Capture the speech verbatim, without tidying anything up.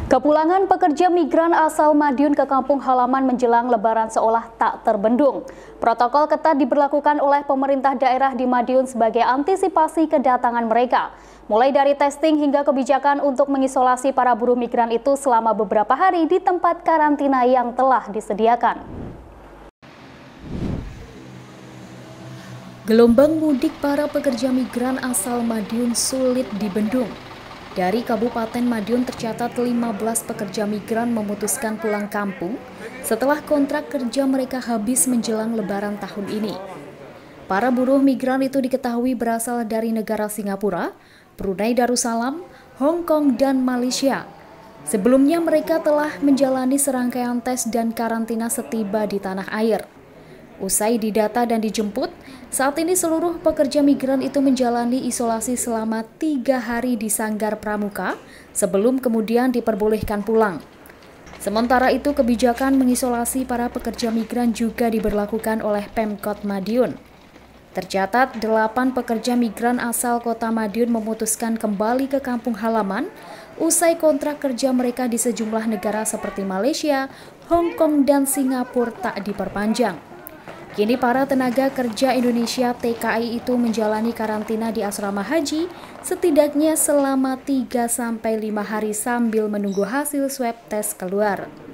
Kepulangan pekerja migran asal Madiun ke kampung halaman menjelang Lebaran seolah tak terbendung. Protokol ketat diberlakukan oleh pemerintah daerah di Madiun sebagai antisipasi kedatangan mereka. Mulai dari testing hingga kebijakan untuk mengisolasi para buruh migran itu selama beberapa hari di tempat karantina yang telah disediakan. Gelombang mudik para pekerja migran asal Madiun sulit dibendung. Dari Kabupaten Madiun tercatat lima belas pekerja migran memutuskan pulang kampung setelah kontrak kerja mereka habis menjelang Lebaran tahun ini. Para buruh migran itu diketahui berasal dari negara Singapura, Brunei Darussalam, Hong Kong, dan Malaysia. Sebelumnya mereka telah menjalani serangkaian tes dan karantina setiba di tanah air. Usai didata dan dijemput, saat ini seluruh pekerja migran itu menjalani isolasi selama tiga hari di Sanggar Pramuka sebelum kemudian diperbolehkan pulang. Sementara itu, kebijakan mengisolasi para pekerja migran juga diberlakukan oleh Pemkot Madiun. Tercatat, delapan pekerja migran asal kota Madiun memutuskan kembali ke kampung halaman usai kontrak kerja mereka di sejumlah negara seperti Malaysia, Hong Kong, dan Singapura tak diperpanjang. Kini para tenaga kerja Indonesia T K I itu menjalani karantina di asrama haji setidaknya selama tiga sampai lima hari sambil menunggu hasil swab tes keluar.